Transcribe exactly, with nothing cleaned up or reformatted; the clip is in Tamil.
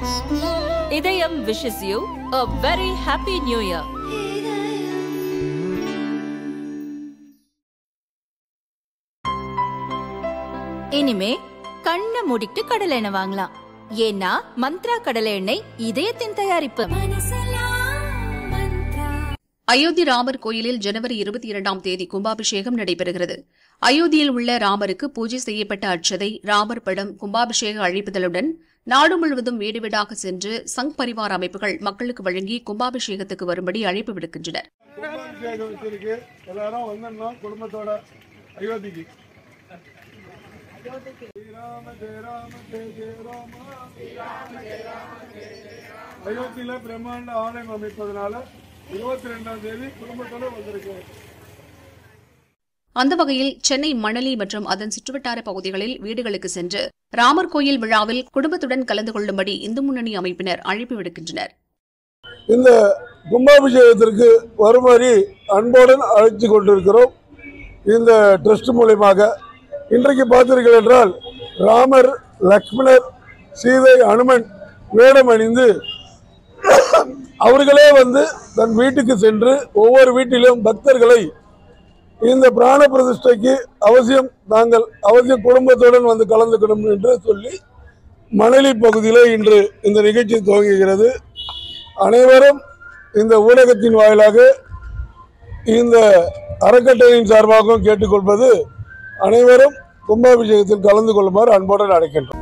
Idayam wishes you a very happy new year. இனிமே கண்ணை மூடிட்டு கடலை எண்ணெய் வாங்கலாம். ஏன்னா மந்த்ரா கடலை எண்ணெய் இதயத்தின் தயாரிப்பு. அயோத்தி ராமர் கோயிலில் ஜனவரி இருபத்தி இரண்டாம் தேதி கும்பாபிஷேகம் நடைபெறுகிறது. அயோத்தியில் உள்ள ராமருக்கு பூஜை செய்யப்பட்ட அட்சதை, ராமர் படம், கும்பாபிஷேக அழைப்புதலுடன் நாடு முழுவதும் வீடு வீடாக சென்று சங் பரிவார அமைப்புகள் மக்களுக்கு வழங்கி கும்பாபிஷேகத்துக்கு வரும்படி அழைப்பு விடுக்கின்றனர். அயோத்தியில பிரம்மாண்ட ஆலயம் அமைப்பதனால இருபத்தி ரெண்டாம் தேதி குடும்பத்தோட வந்திருக்கு. அந்த வகையில் சென்னை மணலி மற்றும் அதன் சுற்றுவட்டார பகுதிகளில் வீடுகளுக்கு சென்று ராமர் கோயில் விழாவில் குடும்பத்துடன் கலந்து கொள்ளும்படி இந்து முன்னணி அமைப்பினர் அழைப்பு விடுக்கின்றனர். இந்த கும்பாபிஷேகத்திற்கு வருமாறி அன்புடன் அழைத்து கொண்டிருக்கிறோம். இந்த ட்ரஸ்ட் மூலமாக இன்றைக்கு பார்த்தீர்கள் என்றால் ராமர், லக்ஷ்மணர், சீதை, அனுமன் வேடம் அணிந்து அவர்களே வந்து தன் வீட்டுக்கு சென்று ஒவ்வொரு வீட்டிலும் பக்தர்களை இந்த பிராண பிரதிஷ்டைக்கு அவசியம் நாங்கள் அவசியம் குடும்பத்துடன் வந்து கலந்துக்கணும் என்று சொல்லி மணலி பகுதியில் இன்று இந்த நிகழ்ச்சி துவங்குகிறது. அனைவரும் இந்த ஊடகத்தின் வாயிலாக இந்த அறக்கட்டளையின் சார்பாகவும் கேட்டுக்கொள்வது, அனைவரும் கும்பாபிஷேகத்தில் கலந்து கொள்ளுமாறு அன்போடு அழைக்கின்றோம்.